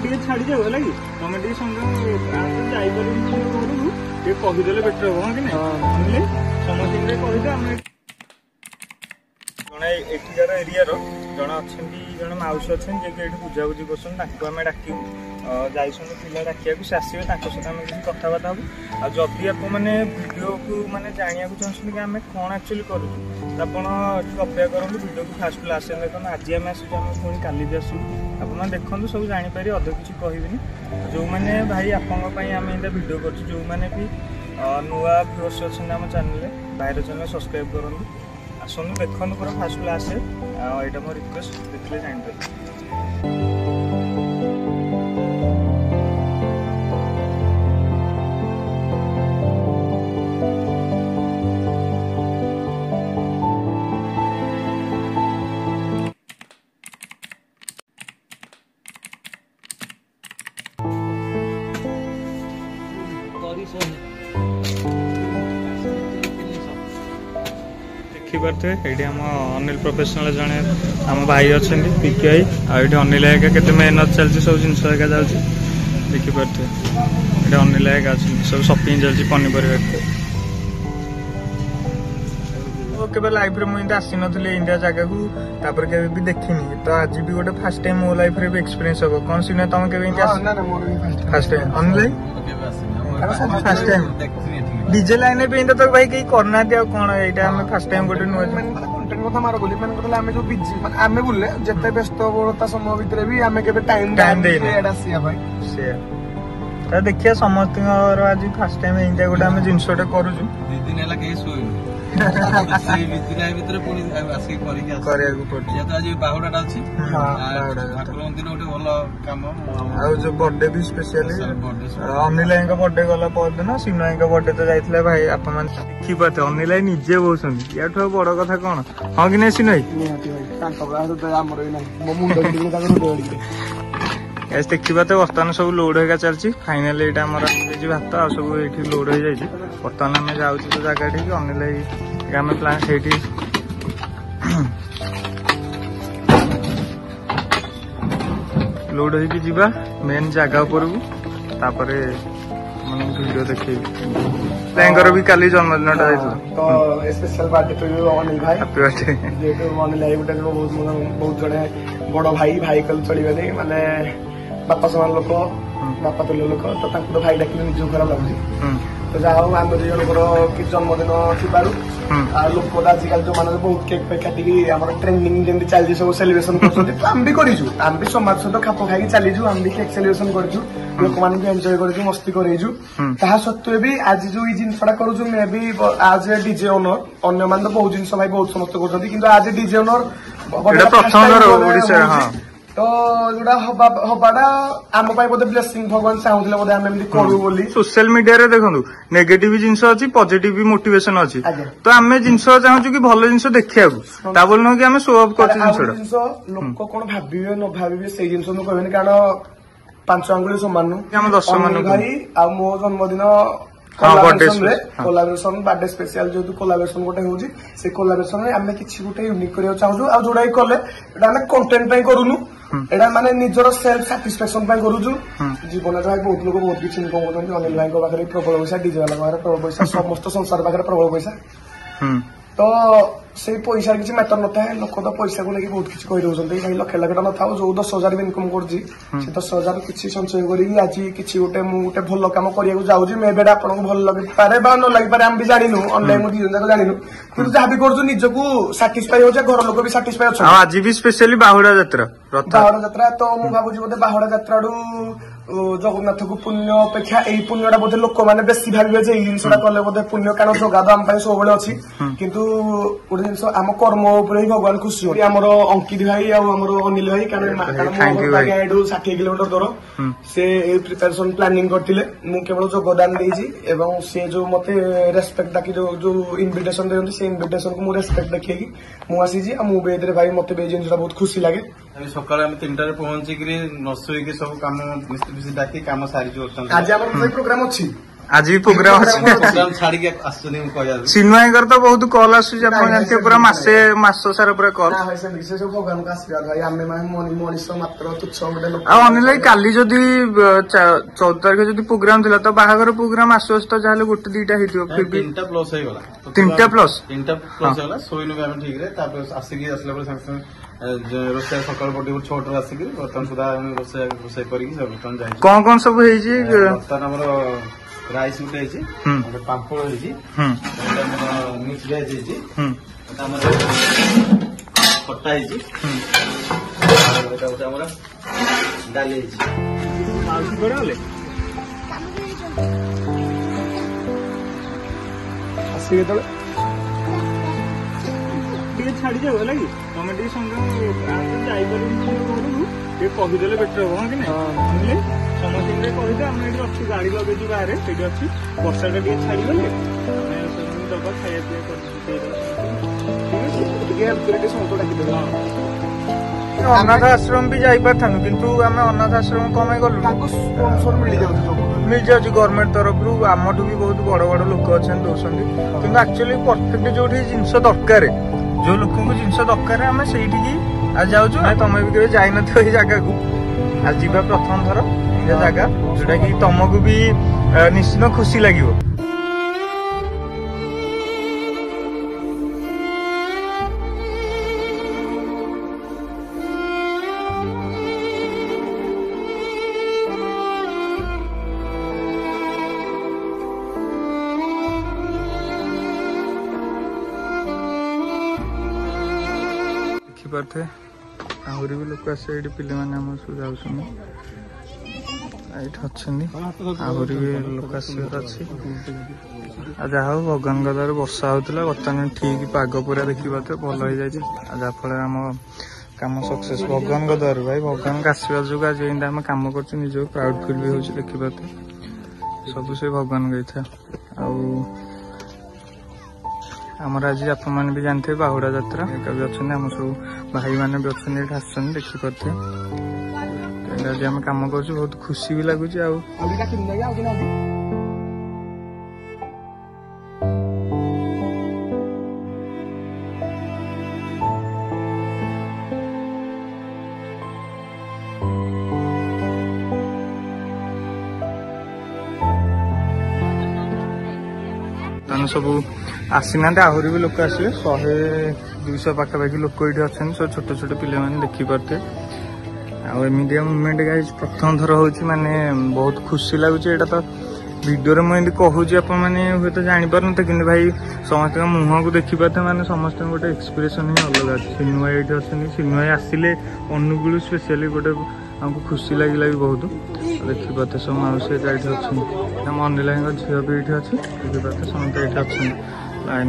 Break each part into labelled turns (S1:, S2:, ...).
S1: टे छाड़ी जाओ है कि तुम टे संगे जापर घर को कहीदे बेटर हम हाँ कि नहीं समस्त कहीदे जड़े एठिकार एरिया जड़े अच्छा जड़े माउसी अच्छा जे बुझाबुझी करम डाक जाइसन पिला डाकिया से आसवे सहित आम किसी कथबार्ता हूँ आ जदि आप भिडियो को माने जाना चाहते कि आम कौन एक्चुअली करूँ अपेक्षा करूँ भिडियो को फास्ट आसे देखो आज आम आसुँ पुणी काली भी आसू आप देखते सब जापर अध किसी कहबी जो मैंने भाई आपंपाई आम ये भिडियो कर जो मैंने भी नुआ व्यूअर्स अच्छे आम चैनल बाहर चैनल सब्सक्राइब करूँ आसନ୍ତୁ देखते पूरा फास्ट क्लास यहाँ मो रिक्वेस्ट देखते जापर देखिपे ये अनिल प्रोफेशनल जड़े आम भाई अच्छा पिके आई अनिल आएगा के मेहनत चलती सब जिन देखिपे ये अनिल आएगा सब शॉपिंग चलती पनीपरिया के लाइफ रे मुझे आसी नी इंडिया जगह को तापर के भी देखनी तो आज भी गोटे फास्ट टाइम मो लाइफ रे भी एक्सपीरियंस हो कौन सी ना तुम के fast time Anil fast time DJ line पे तो भाई कहीं करना कौन यहाँ फास्ट टाइम गोटे कंटेंट कथा मार बोली मैंने आम जो बिजी आम बोले जिते व्यस्तता समय भितर भी आम के टाइम देखिए समस्त आज फास्ट टाइम इंडिया गोटे आम जिनसटे करूँ बाहुड़ा अच्छी जो बर्थडे भी स्पेशली अनिल भाई बर्थडे गला परदिन सिनु भाई बर्थडे तो जाइए भाई आप देखिपे अनिल भाई निजे बोलते या बड़ कथा कौन हाँ कि नहीं सिनु भाई देखिए तो बर्तमान सब लोड होगा चलती फाइनाल यहाँ भात आ सब ये लोड हो जाए बर्तमान आम जाऊँ तो जगह ठीक अनिल भाई आम प्लान से लोड होगी जीवा मेन जगह उपर को वीडियो देखे भी काली जन्मदिन
S2: तो स्पेशल पार्टी तो अनिल भाई
S1: हैप्पी बर्थडे
S2: अनिल भाई गोटे बहुत जड़े बड़ भाई भाई कल चलिए माने बापा समान लोक बापा तुल्य लोक तो भाई डाक निज खराब लगुच तो जहाँ आम दु जन कि जन्मदिन थी लोक आजिकल जो मैंने बहुत केक फेक काटिकी आम ट्रेंडिंग जमी चलती सब सेलिब्रेशन कर आम भी करूँ आम भी समाज सहित खाप खाई चलीजु आम भी केक सेलिब्रेशन करूँ लोक मान भी एंजॉय करूँ मस्ती करूँ ता सत्वे भी आज जो जिनसा करूँ मे भी आज ए डीजे ओनर अन्य मान तो बहुत जिन भाई बहुत समस्त कर आज डीजे ओनर तो जोड़ा हबाटा आम बोधे ब्लेसिंग भगवान चाहूले बोधे आम एमती करूँ बोली
S1: सोशल मीडिया रे देखो नेगेटिव जिनस अच्छी पॉजिटिव भी मोटिवेशन अच्छी तो आम जिनस चाहूँ कि भल जिनस देखा बोल नुह कि आम शो अफ कर
S2: लोक कौन भावे न भावे से जिन कहबे कारण 5 आंगुली समान भाई आ मो जन्मदिन कोलाबरेशन बर्थडे स्पेशल जो कोलाबरेशन गोटे होची से कोलाबरेशन में आम किसी गोटे यूनिक करिया चाहूँ आ जोड़ा कले कंटेंट करूनु एटा माने निजर सेल्फ सैटिस्फैक्शन करूँ जीवन भाई बहुत लोग बहुत किसी इनकम करते अनिल भाई पाखे प्रबल पैसा डीजे वाला पाखे प्रबल पैसा समस्त संसार पाखे प्रबल पैसा तो से पैसा किसी मैटर न था लोक तो पैसा को लेकिन बहुत किसी कही भाई लक्ष लाख ना था जो 10,000 भी इनकम कर 10,000 किसी संचय कर आज किसी गोटे गोटे भल कम करने जाऊँगी मे बेटा आपको भल लगे पारे न लगे पारे आम भी जानू अनलाइन दी जन जानू कि जहाँ भी कर निजक साटिस्फाई हो घर लोक भी साटिस्फाई अच्छा
S1: आज भी स्पेशली बाहुड़ा
S2: यात्रा तो मुझे भावुँ बोधे बाहुड़ा यात्रा जगन्नाथ को पुण्य अपेक्षा यही पुण्यटा बोधे लोक मैंने बेसी भावे जिनसा कले बोधे पुण्य कारण जगह आम सब अच्छी किंतु गोटे जिन आम कर्म ही भगवान खुशी होती आम अंकित भाई आमर अनिल भाई कारण 60 किलोमीटर दूर से प्रिपेरेसन प्लानिंग करते केवल योगदान देती से जो मत रेस्पेक्ट डाकी जो इनविटेशन दे से इनविटेशन को रेस्पेक्ट देखिए मुझे मुझे भाई मत जिन बहुत खुशी लगे
S3: सकाल 3टार पहुंचिक न शोक सब कम डाकी कम सारी
S2: आज प्रोग्राम अच्छी
S1: आज भी प्रोग्राम अच्छे सिन्मयकर तो बहुत कॉल आसूची आपण जानते पूरा मास सारा पूरा कॉल
S2: भगवान का आशीर्वाद भाई आम मनीष मात्र तुच्छ गोटे लोक
S1: अनिल भाई काली जदि 14 तारिख जदि प्रोग्राम थिला तो बाहागर प्रोग्राम आसु तो जाले गोटे दीटा हेतियो फिर भी
S3: 3टा प्लस हेगला
S1: 3टा प्लस
S3: हेगला सोइनु भी हम ठीक रे तापर आसिकी असला पर संग रोसे सकाळ बडी 6 टा आसिकी बर्तन सुधा रोसे करी सब बर्तन जाई
S1: कौन सब हेई जी
S3: बर्तन हमर राइस उठे हेची पापड़ हेची मिक्स वेज हेची हमर खट्टा हेची एटा उठा हमर डाली हेची
S1: माउसी बडे होले
S2: ଆସିକି ଯେତେବେଳେ
S1: ଟିକେ ଛାଡି ଯାଉ ହେଲା କି ତମେ ଟିକେ ସଂଗ ଯାଇପାରିବୁନି ଘରକୁ ଟିକେ କହିଦେଲେ ବେଟର ହବ ହଁ କି ନାଇଁ ବୁଝିଲେ ସମସ୍ତଙ୍କୁ କହିଦେ ଆମେ ଏଠି ଅଛୁ ଗାଡି ଲଗେଇଛୁ ବାହାରେ ସେଇଠି ଅଛି ବର୍ଷାଟା ଟିକେ ଛାଡିଗଲେ ଆମେ ସେମାନଙ୍କୁ ଦବା ଖାଇବା ପିଇବା କରିକି
S2: ସମସ୍ତ ଡାକିଦେବେ
S1: ଅନାଥ ଆଶ୍ରମ ବି ଯାଇପାରିଥାନ୍ତୁ କିନ୍ତୁ ଆମେ ଅନାଥ ଆଶ୍ରମ କଣ ପାଇଁ ଗଲୁ
S2: ତାଙ୍କୁ ସ୍ପନ୍ସର
S1: ମିଳିଯାଉଛି ଗଭର୍ଣ୍ଣମେଣ୍ଟ ତରଫରୁ ଆମଠୁ ବି ବହୁତ ବଡ ବଡ ଲୋକ ଅଛନ୍ତି ଦଉଛନ୍ତି କିନ୍ତୁ ଆକ୍ଚୁଆଲି ପରଫେକ୍ଟ ଯୋଉଠି ଜିନିଷ ଦରକାର ଯୋଉ ଲୋକଙ୍କୁ ଜିନିଷ ଦରକାର ଆମେ ସେଇଠିକି ଆଜି ଯାଉଛୁ ତମେ ବି କେବେ ଯାଇନଥିବ ଏଇ ଜାଗାକୁ ଆଜି ଯିବା ପ୍ରଥମ ଥର ଏ ଜାଗା ଯୋଉଟା କି ତମକୁ ବି ନିଶ୍ଚିତ ଖୁସି ଲାଗିବ देखिपे आहरी भी लोक आसे ये पिले मैंने आम सब जाऊँ आहरी भी लोक आसबार अच्छे जहा भगवान द्वारा वर्षा होता बर्तमान ठीक पाग पूरा देखिपे भल हो जाए जहाँफल आम कम सक्सेस भगवान द्वारा भाई भगवान का आशीर्वाद जो आज आम कम कर प्राउड फिल भी हो देखिपे सब से भगवान गई था आमर आज आप मैंने भी जानते बाहुड़ा यात्रा एक भी अच्छा आम सब भाई मैंने भी अच्छा आसुन देखिपे आज आम कम कर बहुत खुशी भी लगुच सब आसीना आहरी भी लोक आसवे 100-200 पाखापाखि लोक ये अच्छा सब छोट छोट पिले मैंने देखिपे आमती मुमेंट गाई प्रथम थर हो माने बहुत खुशी लगुच यहाँ तो वीडियो मुझे कहूँ आपने हूँ तो जापर ना कि भाई समस्त मुह को देखिपे मैंने समस्त गोटे एक्सप्रेसन ही अलग अच्छे सिन्मय ये अच्छे सिन्मय आसिले अनुगुल स्पेशली गोटे हमको खुशी लगे भी बहुत देखिपे सब मौसी ये अच्छे आम अनिल झील भी ये अच्छे देखिपे समस्त ये अच्छे लाइन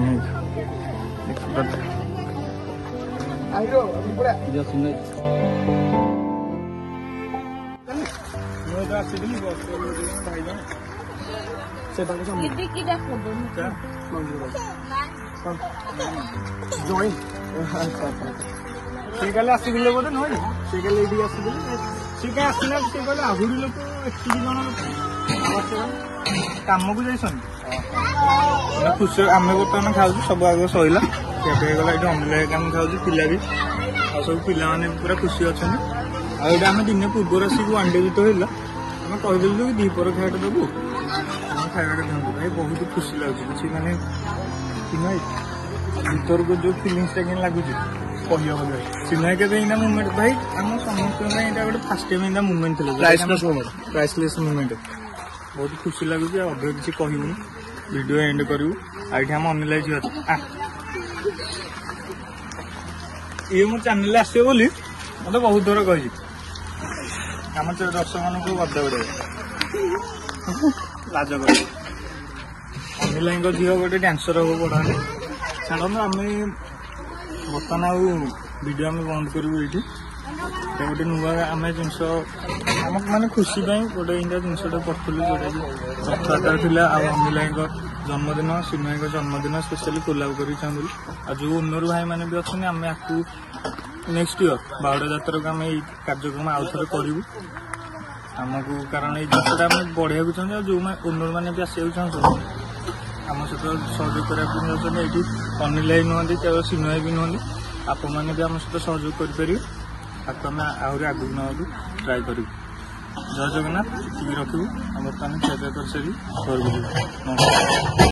S1: आसले बोधे नुह सी आसना आहरी लोक एति जन लोक कम को जाइए खुशी आम बर्तमान खाऊ सब आग सैला गला ये अनिल आम खाऊ पिला भी सब पिला मैंने पूरा खुशी अच्छा आम दिन पूर्व आसिक वन डे जो है आम कहीदेलु कि दीपर खाइटा देवु खाइबा दिखाते भाई बहुत खुशी लगुच कि माने भीतर को जो फिलिंग्स कि लगुच कही सिन्मय के मुमेंट भाई आम समस्त गोटे फास्ट टाइम मुमेंट थे प्राइसलेस मुमेंट बहुत खुशी लगुच अधिक किसी कहूनी वीडियो एंड करूँ आम अनिल झील ये मो चैनल आसो बोली मतलब बहुत थर कही आम दर्शक मान को बदा उड़े लाज कर अनिल झील गोटे डांसर हम पढ़ा छाड़ू आम बर्तमान वीडियो आम बंद करूँ ये गोटे नुआ आम जिनस आम मैंने खुशी गोटे इंडिया जिनसा पढ़ुलु जोटा कि रथयात्रा था अनिल जन्मदिन सिन्मय जन्मदिन स्पेशली कोलाब कर चाहूँ आज जो ओनर भाई मैंने भी अच्छे आम नेक्स्ट इयर बाहुड़ा यात्रा को आम कार्यक्रम आउ थे करूँ ଆମକୁ କାରଣ ଏଇ ଜିନିଷଟା ଆମେ ବଢ଼େଇବାକୁ ଚାହୁଁଛୁ ଆଉ ଯେଉଁମାନେ ଓନର ମାନେ ବି ଆସିବାକୁ ଚାହୁଁଛନ୍ତି ଆମ ସହିତ ସହଯୋଗ କରିବାକୁ ଚାହୁଁଛନ୍ତି। ଏଇଠି ଅନିଲ ଭାଇ ନୁହନ୍ତି କେବଳ ସିନୁ ଭାଇ ବି ନୁହନ୍ତି, ଆପଣମାନେ ବି ଆମ ସହିତ ସହଯୋଗ କରିପାରିବେ। ତାକୁ ଆମେ ଆହୁରି ଆଗକୁ ନେବାକୁ ଟ୍ରାଏ କରିବୁ। ଜୟ ଜଗନ୍ନାଥ, ଏତିକି ରଖିବୁ। ଆଉ ବର୍ତ୍ତମାନ ଖିଆପିଆ କରିସାରି ଘରକୁ ଯିବୁ। ନମସ୍କାର।